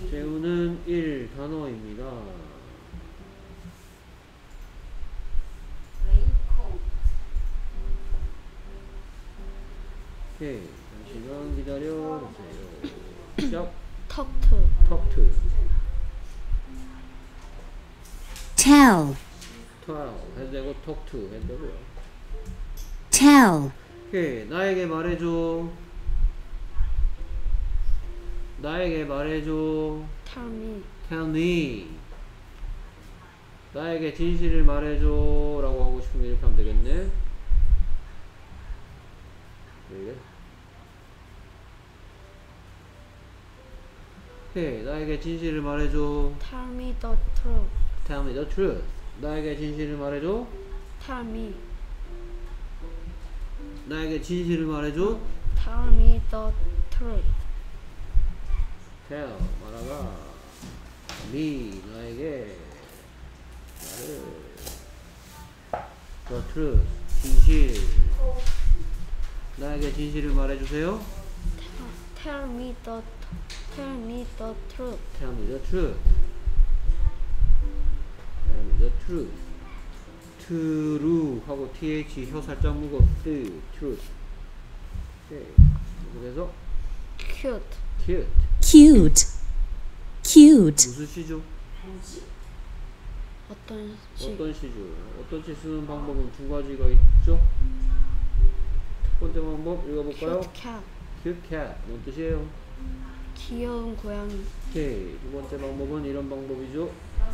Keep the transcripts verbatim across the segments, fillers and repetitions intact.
재우는 일 단어입니다. 오케이. 잠시만 기다려주세요. 시작. talk to, talk to. tell, tell 해도 되고 talk to 해도 되고요. tell, 오케이. 나에게 말해줘. 나에게 말해줘. tell me, tell me. 나에게 진실을 말해줘 라고 하고 싶으면 이렇게 하면 되겠네. 이게. 오케이. 나에게 진실을 말해줘. tell me the truth, tell me the truth. 나에게 진실을 말해줘. tell me, 나에게 진실을 말해줘. tell me the truth, tell 말하라. me 나에게 말을 the truth 진실. 나에게 진실을 말해주세요. tell, tell me the, tell me the truth, tell me the truth. tell me the truth. true 하고 th 혀 살짝 묶어. truth. 오케이. 그래서 cute, cute. cute, cute, 무슨 시죠? 어떤 식, 어떤 시죠? 어떤 시 쓰는 방법은 두 가지가 있죠? 첫 번째 방법 읽어볼까요? cute cat, cute cat. 뭔 뜻이에요? 귀여운 고양이, 오케이. 두 번째 방법은 이런 방법이죠?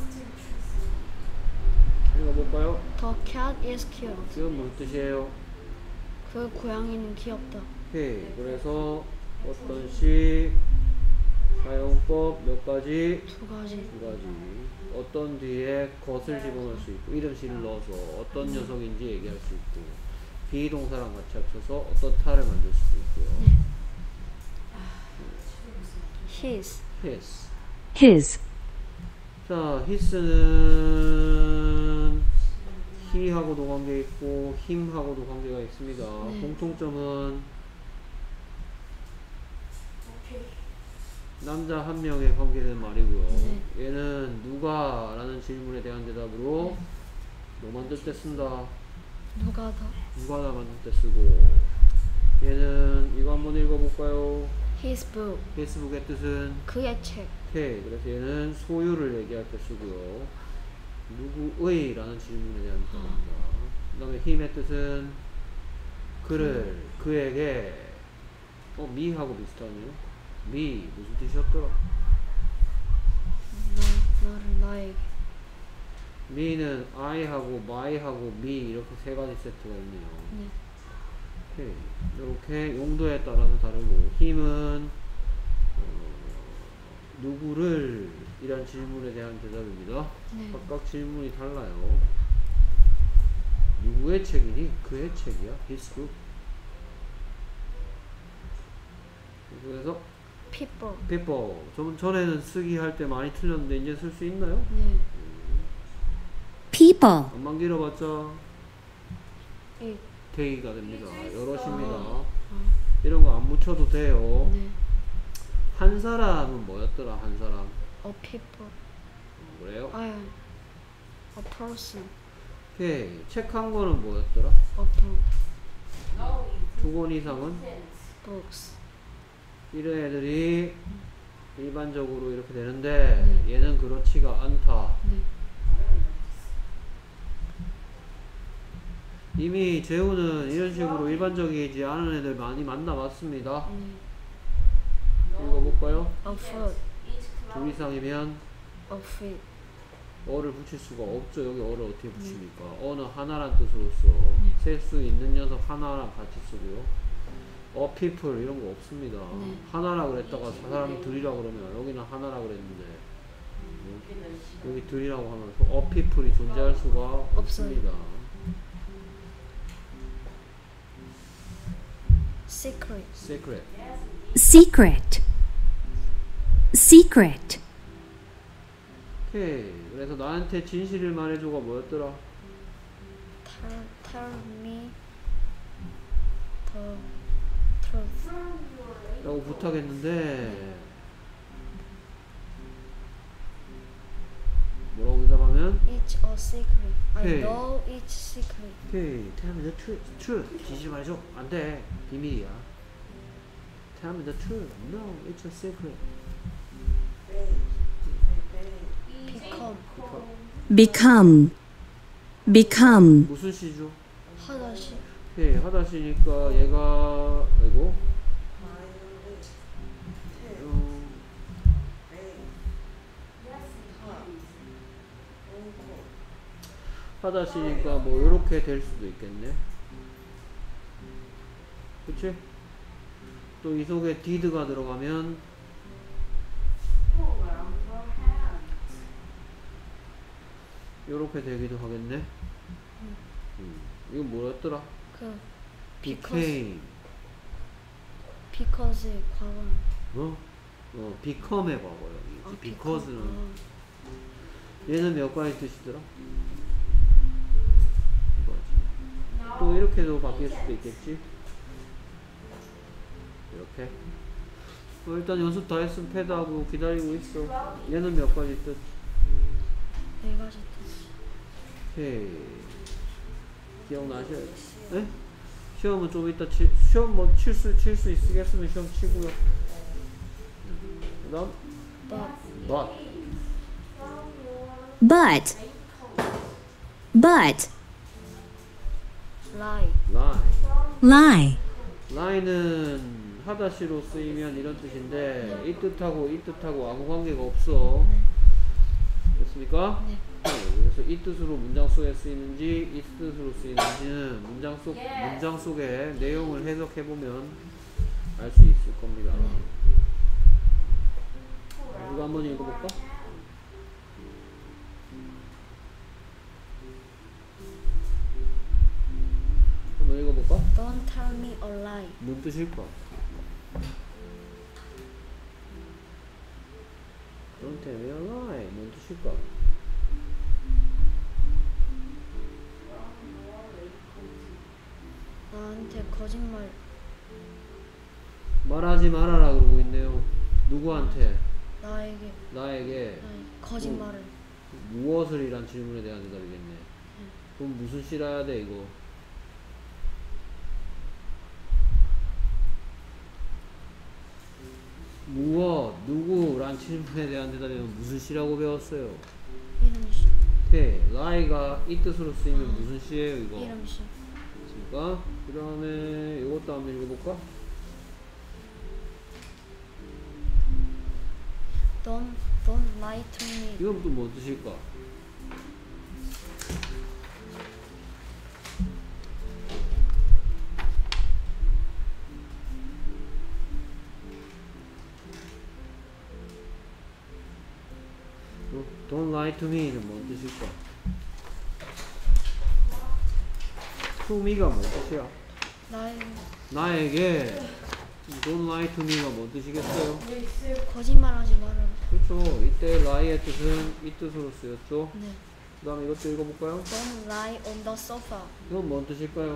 읽어볼까요? the cat is cute, 지금 무슨 뜻이에요? 그 고양이는 귀엽다, 오케이. 그래서 어떤 시 사용법 몇 가지? 두 가지, 두 가지. 어떤 뒤에 것을 집어넣을 수 있고 이름씨를 넣어서 어떤 녀석인지 얘기할 수 있고 비동사랑 같이 합쳐서 어떻다를 만들 수도 있고요. his, his. his, 자, his는 he하고도 관계 있고 him하고도 관계가 있습니다. 네. 공통점은 남자 한 명에 관계된 말이고요. 네. 얘는 누가 라는 질문에 대한 대답으로 네. 뭐 만들 때 쓴다. 누가 더, 누가 다 만들 때 쓰고. 얘는 이거 한번 읽어볼까요? his book, 페이스북의 뜻은 그의 책, 오케이. 그래서 얘는 소유를 얘기할 때 쓰고요. 누구의 라는 질문에 대한 대답입니다. 그 다음에 힘의 뜻은 그를, 그에게. 어, 미하고 비슷하네요. 미 무슨 뜻이었더라? 나, 나를 나에게, 미는 I하고 my하고 me 이렇게 세 가지 세트가 있네요. 네. 오케이. 이렇게 용도에 따라서 다르고 힘은 어, 누구를 이란 질문에 대한 대답입니다. 네. 각각 질문이 달라요. 누구의 책이니? 그의 책이야? his book. 그래서 people, people. 좀 전에는 쓰기 할 때 많이 틀렸는데 이제 쓸 수 있나요? 네. people, 안만 길어봤자 it, 데이가 됩니다. 여럿입니다. 어, 이런 거 안 붙여도 돼요. 네. 한 사람은 뭐였더라? 한 사람. a people, 그래요? 아, a person, 오케이. 책 한 권은 뭐였더라? a book, 두 권 이상은? books, 이런 애들이 일반적으로 이렇게 되는데 네. 얘는 그렇지가 않다. 네. 이미 재우는 이런 식으로 일반적이지 않은 애들 많이 만나봤습니다. 네. 읽어볼까요? a foot, 둘 이상이면 a feet, 어를 붙일 수가 없죠. 여기 어를 어떻게 붙입니까? 어는 하나란 뜻으로서 네. 셀 수 있는 녀석 하나랑 같이 쓰고요. 어 people 이런 거 없습니다. 네. 하나라 그랬다가 사람이 둘이라 그러면 여기는 하나라 그랬는데 음, 여기 둘이라고 하면서 어 people이 존재할 수가 없습니다. secret, secret. secret, secret, 오케이. 그래서 나한테 진실을 말해줘가 뭐였더라? tell, tell me the truth, 라고 부탁했는데 it's a secret. I Hey. know it's secret. 오케이. Tell me the truth. truth. 진실 말해줘. 안 돼. 비밀이야. Tell me the truth. No, it's a secret. Become become, become, 무슨 시죠? 하다시 오케이. 하다시니까 얘가 아이고. 어, 하다시니까 뭐 요렇게 될 수도 있겠네. 그치? 또 이 속에 did가 들어가면 요렇게 되기도 하겠네. 음. 이거 뭐였더라? 그 became. because의 과거. 어? 어, become의 과거요. 아, because는 become. 얘는 몇 가지 뜻이더라? 이거지. 또 이렇게도 바뀔 수도 있겠지? 이렇게. 어, 일단 연습 다 했으면 패드하고 기다리고 있어. 얘는 몇 가지 뜻? 네 가지 뜻. 오케이. 기억나셔야지. 네? 시험은 좀 이따 치, 시험 뭐 칠 수, 칠 수 있으겠으면 시험 치고요. 그 다음, But but, but, but, lie. lie. lie, lie는 하다시로 쓰이면 이런 뜻인데 이 뜻하고 이 뜻하고 아무 관계가 없어. 됐습니까? 네. 그래서 이 뜻으로 문장 속에 쓰이는지 이 뜻으로 쓰이는지는 문장 속 문장 속의 내용을 해석해 보면 알 수 있을 겁니다. 이거 한번 읽어볼까? 한번 읽어볼까? Don't tell me a lie. 뭔 뜻일까? Don't tell me a lie. 뭔 뜻일까? 나한테 거짓말. 말하지 말아라 그러고 있네요. 누구한테? 나에게 나에게 나에게 거짓말을. 무엇을 이란 질문에 대한 대답이겠네. 그럼 무슨 씨라야 돼 이거? 무엇, 누구란 질문에 대한 대답이면 무슨 씨라고 배웠어요? 이름시. 오케이. lie가 이 뜻으로 쓰이면 무슨 씨예요 이거? 이름시. 됐습니까? 그 다음에 이것도 한번 읽어볼까? Don't don't lie to me. 이건 또 뭐 뜻일까? 어, Don't lie to me는 뭔 뜻일까? to me가 뭔 뜻이야? 나에게 나에게 Don't lie to me가 뭔 뜻이겠어요? 거짓말하지 말아라. 그렇죠. 이때 lie의 뜻은 이 뜻으로 쓰였죠. 네. 그 다음에 이것도 읽어볼까요? Don't lie on the sofa. 이건 뭔 뜻일까요?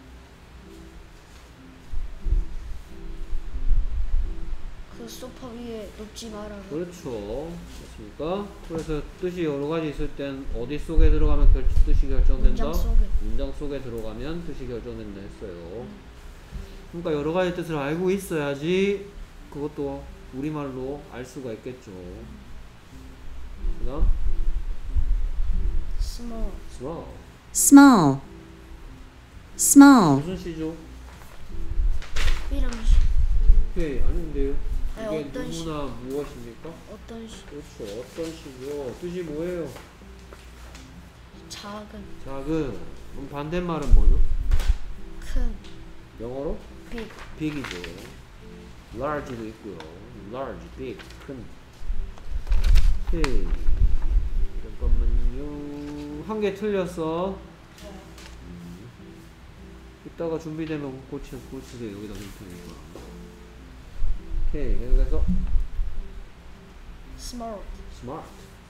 그 소파 위에 눕지 말아라. 그렇죠. 맞습니까? 그래서 뜻이 여러 가지 있을 땐 어디 속에 들어가면 결, 뜻이 결정된다? 문장 속에. 문장 속에 들어가면 뜻이 결정된다 했어요. 그러니까 여러 가지 뜻을 알고 있어야지 그것도 우리말로 알 수가 있겠죠. 그 다음 Small. small. small, small, 무슨 시죠? 이름시. 오케이. 아닌데요. 아니, 이게 어떤 시? 누구나 무엇입니까? 어떤 시? 그렇죠. 어떤 시죠? 뜻이 뭐예요? 작은. 작은. 그럼 반대말은 뭐죠? 큰. 영어로? big. big이죠. large도 있고요. large, big, 큰. 오케이. 잠깐만요. 한 개 틀렸어. 음. 이따가 준비되면 고치, 고치세요. 여기다 놓을 테니까. 오케이. 그래서 Smart. smart.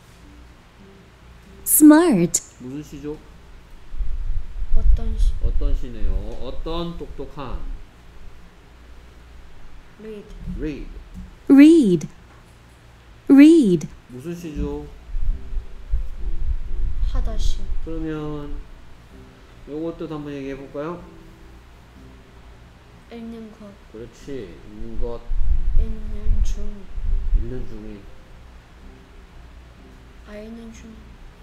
smart, 무슨 시죠? 어떤 시? 어떤 시네요. 어떤 똑똑한. Read. read. read, read, 무슨 시죠? 하다시. 그러면 요것도 한번 얘기해 볼까요? 읽는 것. 그렇지. 읽는 것, 읽는 중. 읽는 중이. 아 읽는 중.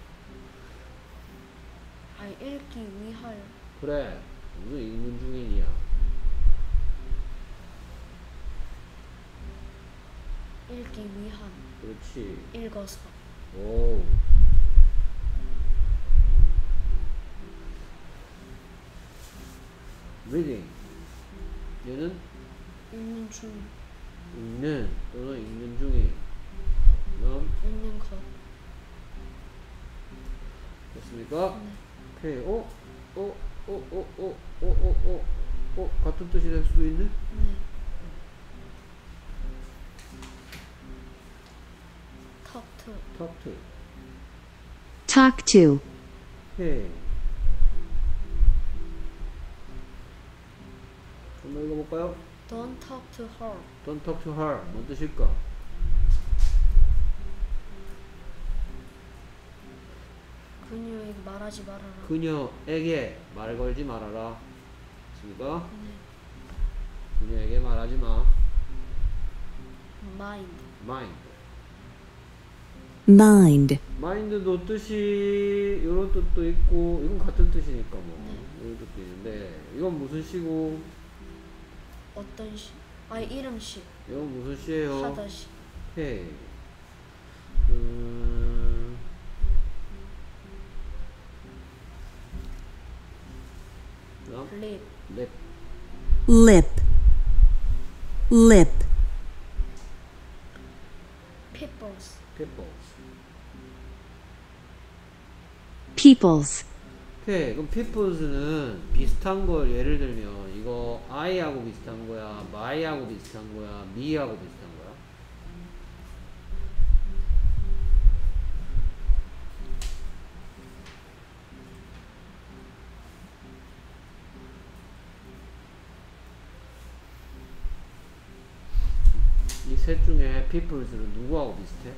아 읽기 위하여. 그래. 무슨 읽는 중이냐. 읽기 위한. 그렇지. 읽어서. 오. reading. 얘는 읽는 중. 읽는 또는 읽는 중이. 그럼 읽는 것. 됐습니까? 네. 오케이. 어? 어? 어? 어? 어? 어? 어? 어? 어? 같은 뜻이 될 수도 있네? 네. talk to. talk to. talk to, 오케이. 한번 읽어볼까요? Don't talk to her. Don't talk to her. 뭔 뜻일까? 그녀에게 말하지 말아라. 그녀에게 말 걸지 말아라. 됐습니까? 네. 그녀에게 말하지 마. mind. mind. mind, mind도 뜻이 이런 뜻도 있고 이건 같은 뜻이니까 뭐 네. 이런 뜻도 있는데 이건 무슨 시고 어떤 시? 아 이름시. 이건 무슨 시예요? 하다시. 오케이. 음... 그다음 lip. lip. lip, lip, people's. peoples. people's, 오케이. 그럼 peoples는 비슷한 걸 예를 들면 이거 I하고 비슷한 거야, my하고 비슷한 거야, me하고 비슷한 거야? 이 셋 중에 peoples는 누구하고 비슷해?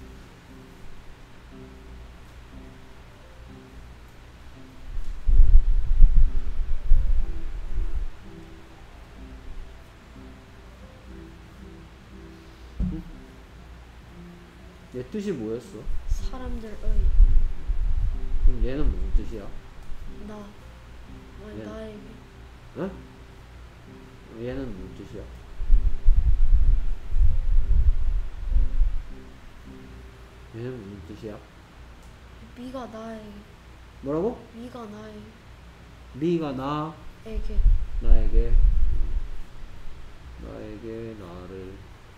응? 얘 뜻이 뭐였어? 사람들의. 그럼 얘는 무슨 뜻이야? 나. 아니 네. 나에게. 응? 얘는 무슨 뜻이야? 얘는 무슨 뜻이야? 미가 나에게. 뭐라고? 미가 나에게. 미가 나, 나에게, 나에게, 나를,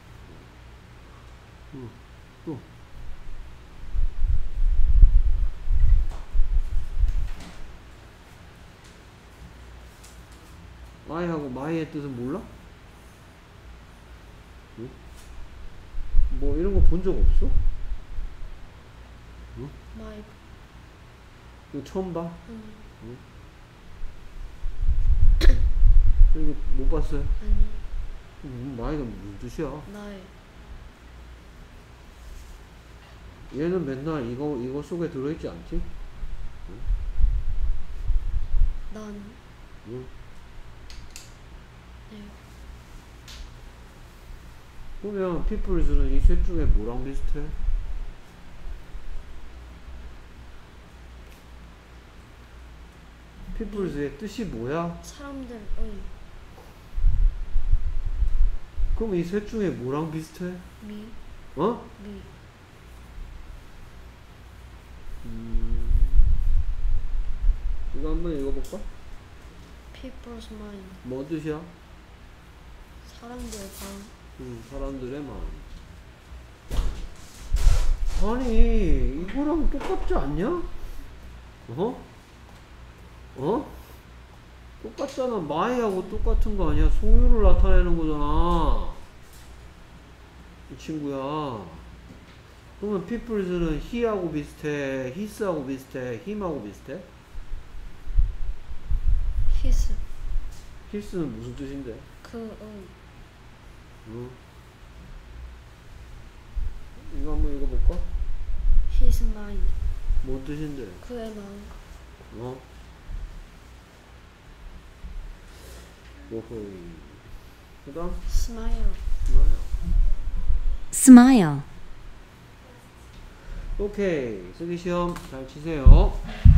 응, 또. I하고 my의 뜻은 몰라? 응? 뭐 이런 거 본 적 없어? 응? my. 이거 처음 봐? 아니. 응? 이거 못 봤어요? 아니. 음, my가 무슨 뜻이야? 나의. 얘는 맨날 이거 이거 속에 들어있지 않지? 난. 응? 네. 그러면 peoples는 이 셋 중에 뭐랑 비슷해? peoples의 뜻이 뭐야? 사람들의. 그럼 이 셋 중에 뭐랑 비슷해? 미. 어? 미. 음... 이거 한번 읽어볼까? people's mind. 뭐 뜻이야? 사람들의 마음. 음, 사람들의 마음. 아니, 이거랑 똑같지 않냐? 어? 어? 똑같잖아. my하고 똑같은 거 아니야? 소유를 나타내는 거잖아. 이 친구야. 그러면 peoples는 he하고 비슷해, his하고 비슷해, him하고 비슷해? his. his는 무슨 뜻인데? 그의. 응? 이거 한번 읽어볼까? his mind. 뭔 뜻인데? 그의 마음. 어? 오호이. 그 다음? Smile. 뭐야? Smile. 오케이. 쓰기 시험 잘 치세요.